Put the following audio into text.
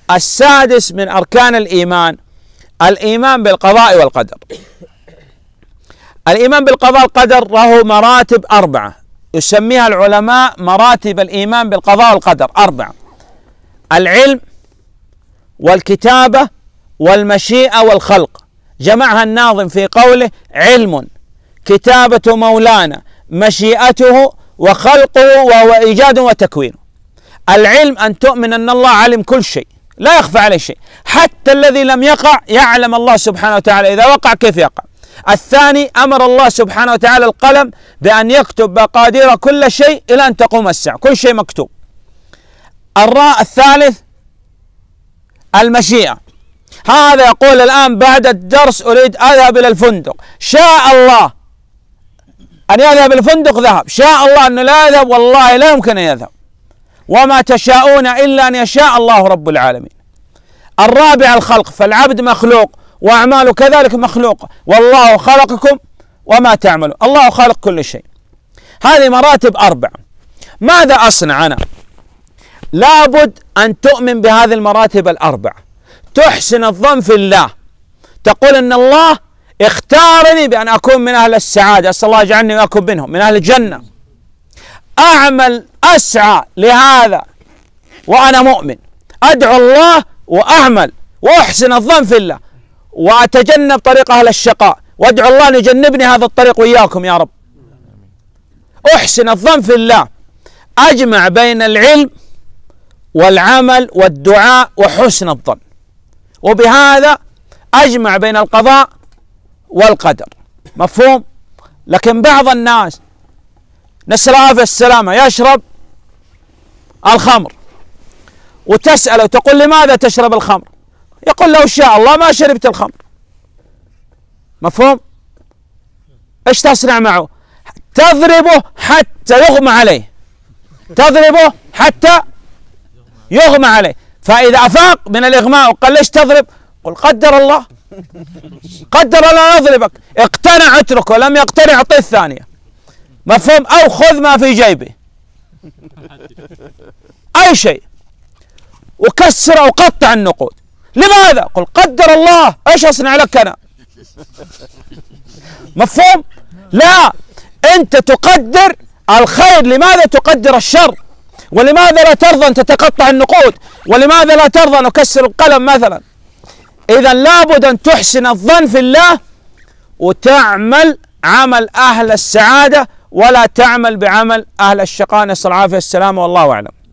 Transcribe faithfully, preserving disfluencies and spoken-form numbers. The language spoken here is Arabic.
السادس من أركان الإيمان الإيمان بالقضاء والقدر. الإيمان بالقضاء والقدر له مراتب أربعة، يسميها العلماء مراتب الإيمان بالقضاء والقدر أربعة: العلم والكتابة والمشيئة والخلق. جمعها الناظم في قوله: علم، كتابة مولانا، مشيئته، وخلقه وهو إيجاد وتكوين. العلم أن تؤمن أن الله علم كل شيء، لا يخفى عليه شيء، حتى الذي لم يقع يعلم الله سبحانه وتعالى إذا وقع كيف يقع. الثاني: أمر الله سبحانه وتعالى القلم بأن يكتب مقادير كل شيء إلى أن تقوم الساعة، كل شيء مكتوب. الراء الثالث: المشيئة. هذا يقول الآن بعد الدرس أريد أذهب إلى الفندق، شاء الله أن يذهب إلى الفندق ذهب، شاء الله أنه لا يذهب والله لا يمكن أن يذهب، وما تشاءون إلا أن يشاء الله رب العالمين. الرابع: الخلق، فالعبد مخلوق وأعماله كذلك مخلوقة، والله خلقكم وما تعملون، الله خالق كل شيء. هذه مراتب أربع. ماذا أصنع أنا؟ لابد أن تؤمن بهذه المراتب الأربع، تحسن الظن في الله، تقول إن الله اختارني بأن أكون من أهل السعادة، أسأل الله يجعلني وأكون منهم من أهل الجنة، أعمل أسعى لهذا وأنا مؤمن، أدعو الله وأعمل وأحسن الظن في الله، وأتجنب طريق أهل الشقاء، وأدعو الله أن يجنبني هذا الطريق وإياكم يا رب. أحسن الظن في الله، أجمع بين العلم والعمل والدعاء وحسن الظن، وبهذا أجمع بين القضاء والقدر. مفهوم؟ لكن بعض الناس نسأل الله السلامة يشرب الخمر، وتسأله وتقول لماذا تشرب الخمر؟ يقول لو شاء الله ما شربت الخمر. مفهوم؟ ايش تصنع معه؟ تضربه حتى يغمى عليه، تضربه حتى يغمى عليه، فإذا أفاق من الإغماء وقال ليش تضرب؟ قل قدر الله، قدر الله نضربك، اقتنع اتركه، لم يقتنع اعطيه الثانية. مفهوم؟ أو خذ ما في جيبه، أي شيء، وكسر أو قطع النقود. لماذا؟ قل قدر الله، ايش أصنع لك أنا؟ مفهوم؟ لا، أنت تقدر الخير، لماذا تقدر الشر؟ ولماذا لا ترضى أن تتقطع النقود؟ ولماذا لا ترضى أن أكسر القلم مثلا؟ إذا لابد أن تحسن الظن في الله وتعمل عمل أهل السعادة، ولا تعمل بعمل أهل الشقاء، نسأل العافية والسلامة، والله أعلم.